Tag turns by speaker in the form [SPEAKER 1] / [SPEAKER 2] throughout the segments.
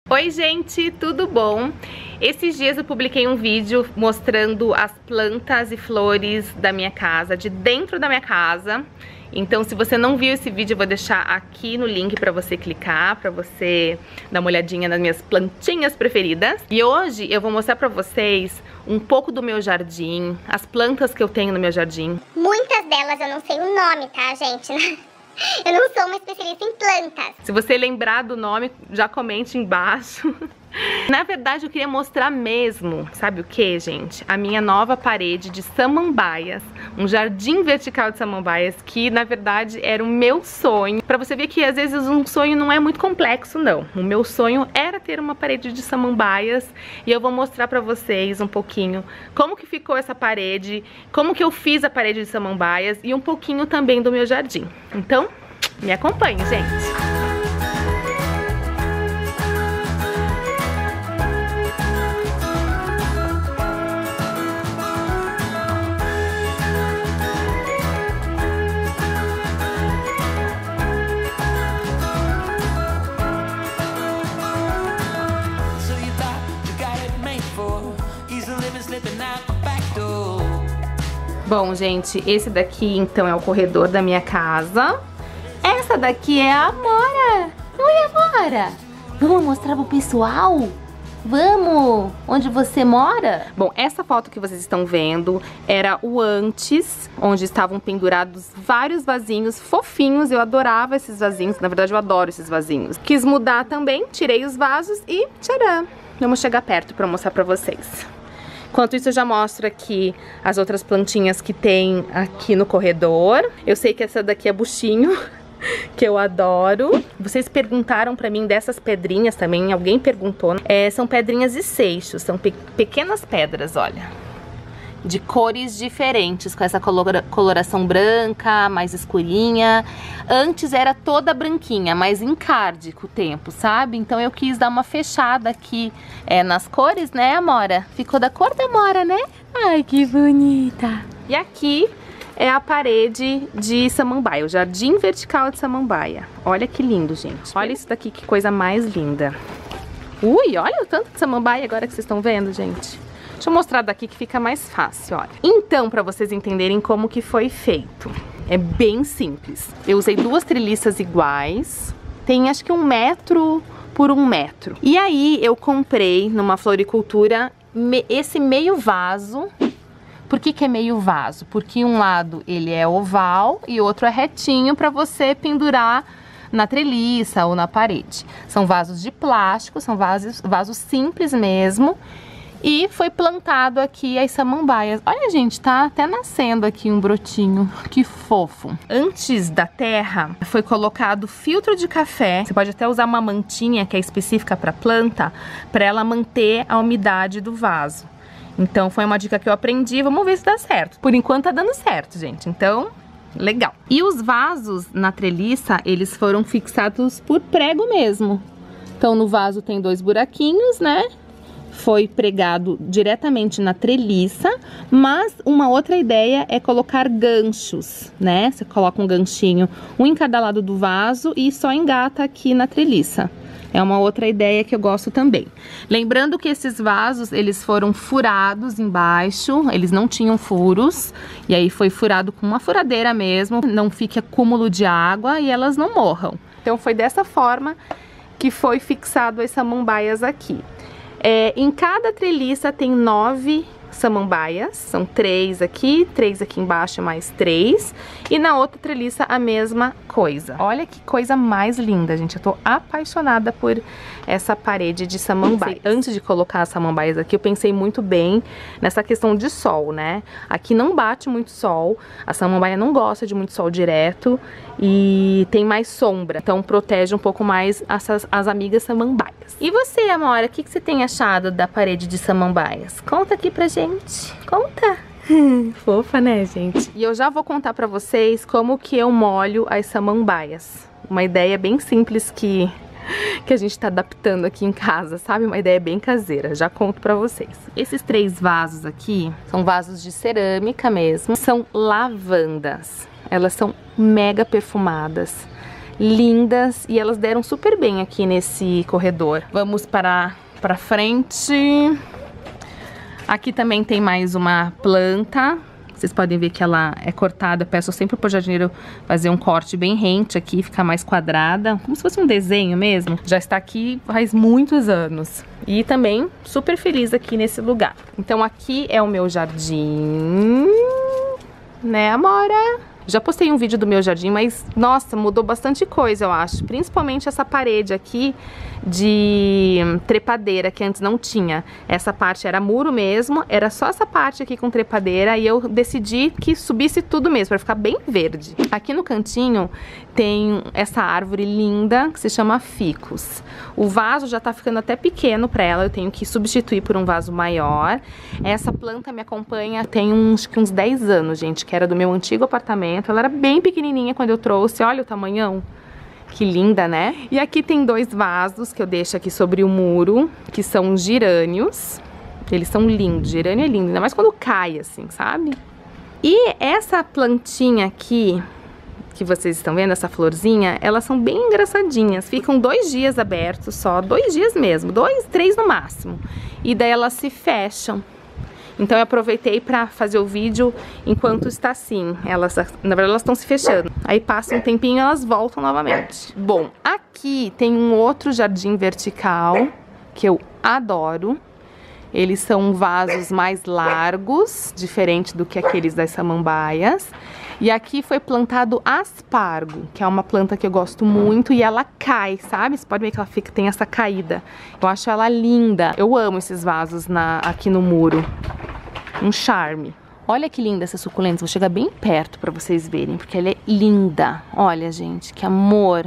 [SPEAKER 1] Oi gente, tudo bom? Esses dias eu publiquei um vídeo mostrando as plantas e flores da minha casa, de dentro da minha casa. Então se você não viu esse vídeo, eu vou deixar aqui no link pra você clicar, pra você dar uma olhadinha nas minhas plantinhas preferidas. E hoje eu vou mostrar pra vocês um pouco do meu jardim, as plantas que eu tenho no meu jardim.
[SPEAKER 2] Muitas delas eu não sei o nome, tá, gente? Eu não sou uma especialista em plantas.
[SPEAKER 1] Se você lembrar do nome, já comente embaixo. Na verdade, eu queria mostrar mesmo, sabe o que, gente? A minha nova parede de samambaias, um jardim vertical de samambaias, que na verdade era o meu sonho. Pra você ver que às vezes um sonho não é muito complexo, não. O meu sonho era ter uma parede de samambaias e eu vou mostrar pra vocês um pouquinho como que ficou essa parede, como que eu fiz a parede de samambaias e um pouquinho também do meu jardim. Então, me acompanhe, gente! Bom, gente, esse daqui então é o corredor da minha casa. Essa daqui é a Amora. Oi, Amora. Vamos mostrar pro pessoal? Vamos! Onde você mora? Bom, essa foto que vocês estão vendo era o antes, onde estavam pendurados vários vasinhos fofinhos. Eu adorava esses vasinhos, na verdade eu adoro esses vasinhos. Quis mudar também, tirei os vasos e tcharam! Vamos chegar perto pra mostrar pra vocês. Enquanto isso eu já mostro aqui as outras plantinhas que tem aqui no corredor. Eu sei que essa daqui é buchinho, que eu adoro. Vocês perguntaram pra mim dessas pedrinhas também, alguém perguntou. São pedrinhas e seixos, são pequenas pedras, olha. De cores diferentes, com essa coloração branca, mais escurinha. Antes era toda branquinha, mas encarde com o tempo, sabe? Então eu quis dar uma fechada aqui nas cores, né, Amora? Ficou da cor da Amora, né? Ai, que bonita! E aqui é a parede de samambaia, o jardim vertical de samambaia. Olha que lindo, gente. Olha isso daqui, que coisa mais linda. Ui, olha o tanto de samambaia agora que vocês estão vendo, gente. Deixa eu mostrar daqui que fica mais fácil, olha. Então, pra vocês entenderem como que foi feito, é bem simples. Eu usei duas treliças iguais, tem acho que 1 metro por 1 metro. E aí eu comprei numa floricultura esse meio vaso. Por que que é meio vaso? Porque um lado ele é oval e outro é retinho pra você pendurar na treliça ou na parede. São vasos de plástico, são vasos simples mesmo. E foi plantado aqui as samambaias. Olha, gente, tá até nascendo aqui um brotinho. Que fofo. Antes da terra, foi colocado filtro de café. Você pode até usar uma mantinha que é específica para planta, para ela manter a umidade do vaso. Então, foi uma dica que eu aprendi. Vamos ver se dá certo. Por enquanto tá dando certo, gente. Então, legal. E os vasos na treliça, eles foram fixados por prego mesmo. Então, no vaso tem 2 buraquinhos, né? Foi pregado diretamente na treliça, mas uma outra ideia é colocar ganchos, né? Você coloca um ganchinho, um em cada lado do vaso e só engata aqui na treliça. É uma outra ideia que eu gosto também. Lembrando que esses vasos, eles foram furados embaixo, eles não tinham furos, e aí foi furado com uma furadeira mesmo, não fique acúmulo de água e elas não morram. Então foi dessa forma que foi fixado as samambaias aqui. Em cada treliça tem 9 samambaias, são 3 aqui embaixo mais 3, e na outra treliça a mesma coisa. Olha que coisa mais linda, gente, eu tô apaixonada por essa parede de samambaias. Antes de colocar as samambaias aqui, eu pensei muito bem nessa questão de sol, né? Aqui não bate muito sol, a samambaia não gosta de muito sol direto e tem mais sombra, então protege um pouco mais as amigas samambaias. E você, Amora, o que você tem achado da parede de samambaias? Conta aqui pra gente, conta! Fofa, né, gente? E eu já vou contar pra vocês como que eu molho as samambaias. Uma ideia bem simples que a gente tá adaptando aqui em casa, sabe? Uma ideia bem caseira, já conto pra vocês. Esses 3 vasos aqui são vasos de cerâmica mesmo, são lavandas. Elas são mega perfumadas. lindas e elas deram super bem aqui nesse corredor. Vamos para frente. Aqui também tem mais uma planta. Vocês podem ver que ela é cortada. Eu peço sempre pro jardineiro fazer um corte bem rente aqui, ficar mais quadrada, como se fosse um desenho mesmo. Já está aqui faz muitos anos. E também super feliz aqui nesse lugar. Então aqui é o meu jardim, né, Amora? Já postei um vídeo do meu jardim, mas, nossa, mudou bastante coisa, eu acho. Principalmente essa parede aqui de trepadeira, que antes não tinha. Essa parte era muro mesmo, era só essa parte aqui com trepadeira, e eu decidi que subisse tudo mesmo, para ficar bem verde. Aqui no cantinho tem essa árvore linda, que se chama ficus. O vaso já tá ficando até pequeno para ela, eu tenho que substituir por um vaso maior. Essa planta me acompanha tem uns 10 anos, gente, que era do meu antigo apartamento. Ela era bem pequenininha quando eu trouxe, olha o tamanhão. Que linda, né? E aqui tem 2 vasos que eu deixo aqui sobre o muro, que são gerânios. Eles são lindos, gerânio é lindo, ainda mais quando cai assim, sabe? E essa plantinha aqui, que vocês estão vendo, essa florzinha, elas são bem engraçadinhas. Ficam 2 dias abertos só, 2 dias mesmo, 2, 3 no máximo. E daí elas se fecham. Então eu aproveitei pra fazer o vídeo enquanto está assim. Elas, na verdade, elas estão se fechando. Aí passa um tempinho e elas voltam novamente. Bom, aqui tem um outro jardim vertical que eu adoro. Eles são vasos mais largos, diferente do que aqueles das samambaias. E aqui foi plantado aspargo, que é uma planta que eu gosto muito e ela cai, sabe? Você pode ver que ela tem essa caída. Eu acho ela linda. Eu amo esses vasos aqui no muro. Um charme. Olha que linda essa suculenta. Vou chegar bem perto pra vocês verem, porque ela é linda. Olha, gente, que amor.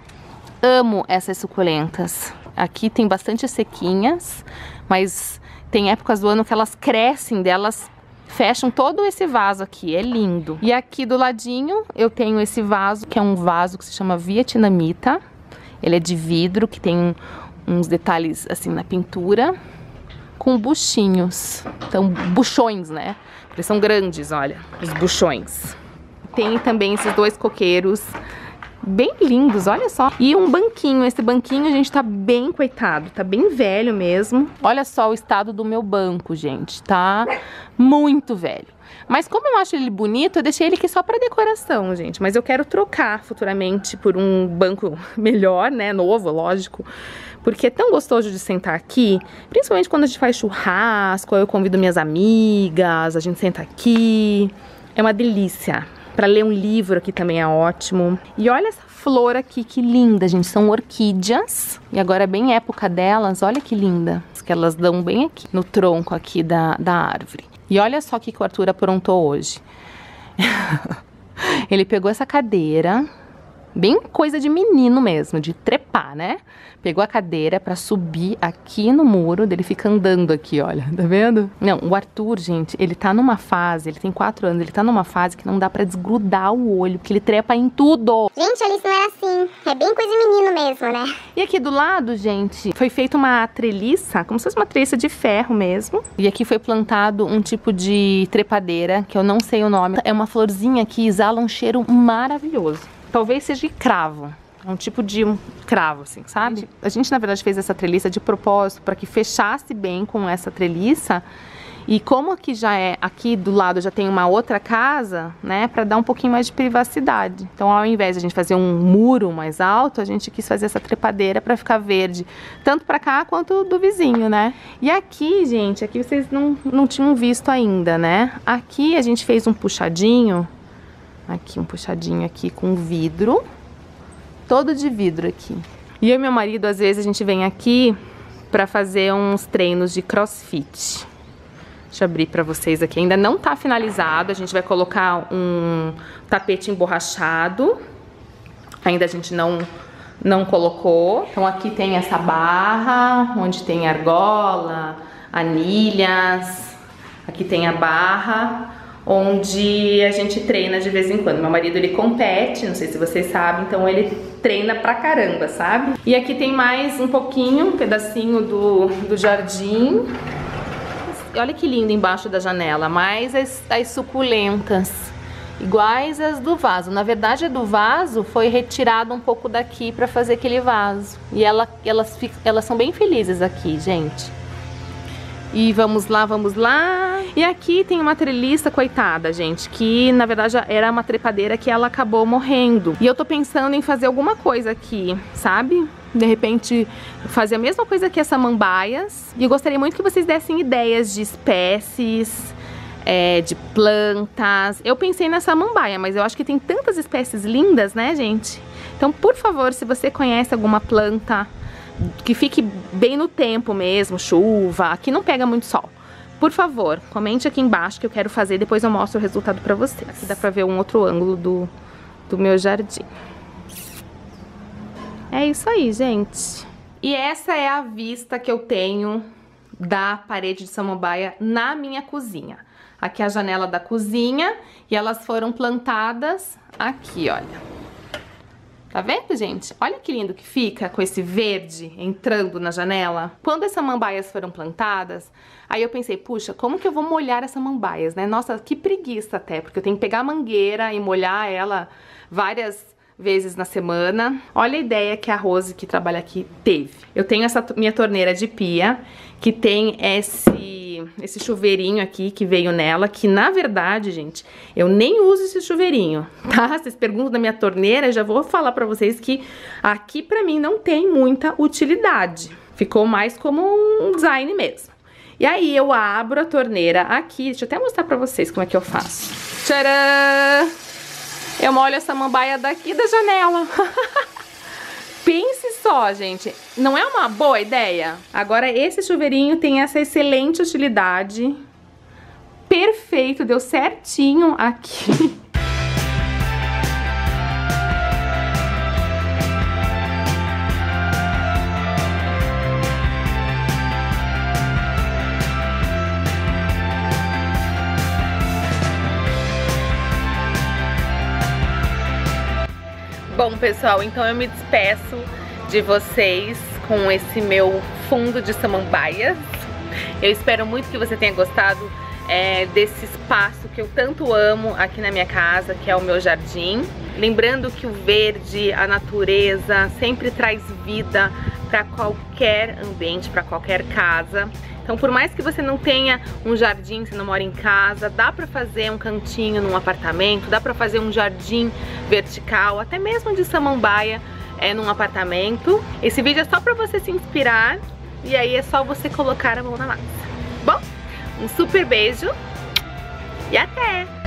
[SPEAKER 1] Amo essas suculentas. Aqui tem bastante sequinhas, mas tem épocas do ano que elas crescem, delas fecham todo esse vaso aqui, é lindo. E aqui do ladinho eu tenho esse vaso, que é um vaso que se chama vietnamita. Ele é de vidro, que tem uns detalhes assim na pintura, com buchinhos. Então, buchões, né? Eles são grandes, olha, os buchões. Tem também esses 2 coqueiros bem lindos, olha só. E um banquinho, esse banquinho, gente, tá bem coitado, tá bem velho mesmo. Olha só o estado do meu banco, gente, tá muito velho. Mas como eu acho ele bonito, eu deixei ele aqui só pra decoração, gente. Mas eu quero trocar futuramente por um banco melhor, né, novo, lógico. Porque é tão gostoso de sentar aqui, principalmente quando a gente faz churrasco, eu convido minhas amigas, a gente senta aqui. É uma delícia. Para ler um livro aqui também é ótimo. E olha essa flor aqui, que linda, gente. São orquídeas. E agora é bem época delas. Olha que linda. Que elas dão bem aqui, no tronco aqui da árvore. E olha só o que o Arthur aprontou hoje. Ele pegou essa cadeira, bem coisa de menino mesmo, de trepar, né? Pegou a cadeira pra subir aqui no muro, dele fica andando aqui, olha, tá vendo? Não, o Arthur, gente, ele tá numa fase, ele tem 4 anos, ele tá numa fase que não dá pra desgrudar o olho, porque ele trepa em tudo.
[SPEAKER 2] Gente, Alice não é assim, é bem coisa de menino mesmo, né?
[SPEAKER 1] E aqui do lado, gente, foi feita uma treliça, como se fosse uma treliça de ferro mesmo. E aqui foi plantado um tipo de trepadeira, que eu não sei o nome. É uma florzinha que exala um cheiro maravilhoso. Talvez seja de cravo. É um tipo de cravo, assim, sabe? A gente, na verdade, fez essa treliça de propósito para que fechasse bem com essa treliça. E como aqui já é, aqui do lado já tem uma outra casa, né? Para dar um pouquinho mais de privacidade. Então, ao invés de a gente fazer um muro mais alto, a gente quis fazer essa trepadeira para ficar verde. Tanto para cá quanto do vizinho, né? E aqui, gente, aqui vocês não tinham visto ainda, né? Aqui a gente fez um puxadinho. Aqui, um puxadinho aqui com vidro. Todo de vidro aqui. E eu e meu marido, às vezes, a gente vem aqui pra fazer uns treinos de crossfit. Deixa eu abrir pra vocês aqui. Ainda não tá finalizado. A gente vai colocar um tapete emborrachado. Ainda a gente não colocou. Então aqui tem essa barra, onde tem argola, anilhas. Aqui tem a barra, onde a gente treina de vez em quando. Meu marido, ele compete, não sei se vocês sabem, então ele treina pra caramba, sabe? E aqui tem mais um pouquinho, um pedacinho do jardim. Olha que lindo embaixo da janela, mais as suculentas. iguais as do vaso. Na verdade, a do vaso foi retirada um pouco daqui pra fazer aquele vaso. E elas são bem felizes aqui, gente. E vamos lá, vamos lá. E aqui tem uma treliça, coitada, gente, que na verdade era uma trepadeira que ela acabou morrendo. E eu tô pensando em fazer alguma coisa aqui, sabe? De repente fazer a mesma coisa que as samambaias. E eu gostaria muito que vocês dessem ideias de espécies, de plantas. Eu pensei na samambaia, mas eu acho que tem tantas espécies lindas, né, gente? Então, por favor, se você conhece alguma planta que fique bem no tempo mesmo, chuva, que não pega muito sol, por favor, comente aqui embaixo que eu quero fazer, depois eu mostro o resultado pra vocês. Aqui dá pra ver um outro ângulo do meu jardim. É isso aí, gente. E essa é a vista que eu tenho da parede de samambaia na minha cozinha. Aqui é a janela da cozinha e elas foram plantadas aqui, olha. Tá vendo, gente? Olha que lindo que fica com esse verde entrando na janela. Quando as samambaias foram plantadas, aí eu pensei, puxa, como que eu vou molhar as samambaias, né? Nossa, que preguiça até, porque eu tenho que pegar a mangueira e molhar ela várias vezes na semana. Olha a ideia que a Rose, que trabalha aqui, teve. Eu tenho essa minha torneira de pia, que tem esse chuveirinho aqui que veio nela, que na verdade, gente, eu nem uso esse chuveirinho, tá? Vocês perguntam da minha torneira, eu já vou falar pra vocês que aqui pra mim não tem muita utilidade. Ficou mais como um design mesmo. E aí eu abro a torneira aqui, deixa eu até mostrar pra vocês como é que eu faço. Tcharam! Eu molho essa samambaia daqui da janela. Pense só, gente, não é uma boa ideia? Agora esse chuveirinho tem essa excelente utilidade. Perfeito, deu certinho aqui. Bom, pessoal, então eu me despeço de vocês com esse meu fundo de samambaias. Eu espero muito que você tenha gostado desse espaço que eu tanto amo aqui na minha casa, que é o meu jardim. Lembrando que o verde, a natureza, sempre traz vida para qualquer ambiente, para qualquer casa. Então, por mais que você não tenha um jardim, você não mora em casa, dá pra fazer um cantinho num apartamento, dá pra fazer um jardim vertical, até mesmo de samambaia num apartamento. Esse vídeo é só pra você se inspirar e aí é só você colocar a mão na massa. Bom, um super beijo e até!